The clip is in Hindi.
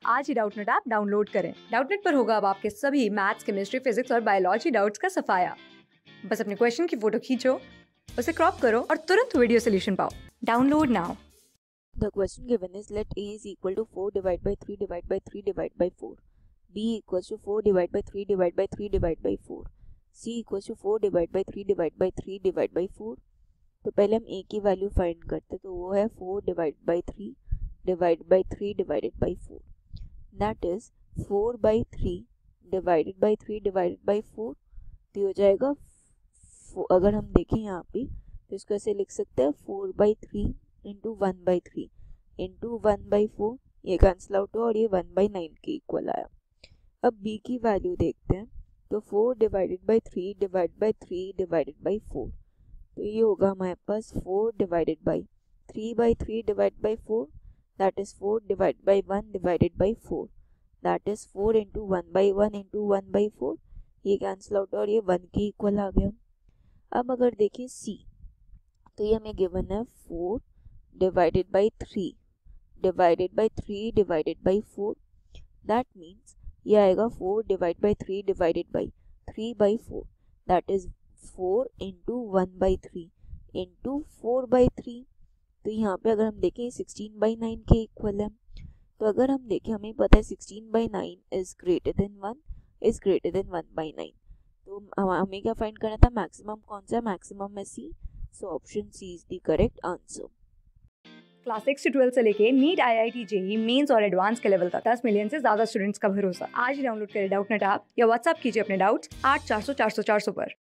आज ही डाउटनेट ऐप डाउनलोड करें। डाउटनेट पर होगा अब आपके सभी मैथ्स, केमिस्ट्री, फिजिक्स और बायोलॉजी डाउट्स का सफाया। बस अपने क्वेश्चन की फोटो खींचो, उसे क्रॉप करो और तुरंत वीडियो सोल्यूशन पाओ। Download now. The question given is let A is equal to 4 divided by 3 divided by 3 divided by 4. B equals to 4 divided by 3 divided by 3 divided by 4. C equals to 4 divided by 3 divided by 3 divided by 4. तो पहले हम A की वैल्यू फाइंड करते तो वो है 4 divided by 3 divided by 3 divided by 4. That is 4 by 3 divided by 3 divided by 4. तो हो जाएगा अगर हम देखें यहाँ पे तो इसको ऐसे लिख सकते हैं 4 by 3 into 1 by 3 into 1 by 4. ये कैंसिल आउट हुआ और ये 1 by 9 के इक्वल आया. अब b की वैल्यू देखते हैं तो 4 divided by 3 divided by 3 divided by 4. तो ये होगा हमारे पास 4 divided by 3 by 3 divided by 4. That is 4 divided by 1 divided by 4. That is 4 into 1 by 1 into 1 by 4. ये कैंसिल आउट और ये 1 के इक्वल आ गया. अब अगर देखें c तो ये हमें गिवन है 4 divided by 3 divided by 3 divided by 4. That means ये आएगा 4 divided by 3 divided by 3 by 4. That is 4 into 1 by 3 into 4 by 3. तो यहाँ पे अगर हम देखें 16 by 9 के इक्वल है. तो अगर हम देखें हमें पता है 16 by 9 is greater than 1 is greater than 1 by 9. तो हमें क्या फाइंड करना था, मैक्सिमम कौन सा है, मैक्सिमम है C. So option C is the correct answer. Class 6 से 12 से लेके नीट, IIT, JEE मेंस और एडवांस के लेवल तक 10 मिलियन से ज्यादा स्टूडेंट्स का भरोसा। आज ही डाउनलोड करें डाउटनेट ऐप या व्हाट्सएप कीजिए अपने डाउट्स 8400 400 400 पर।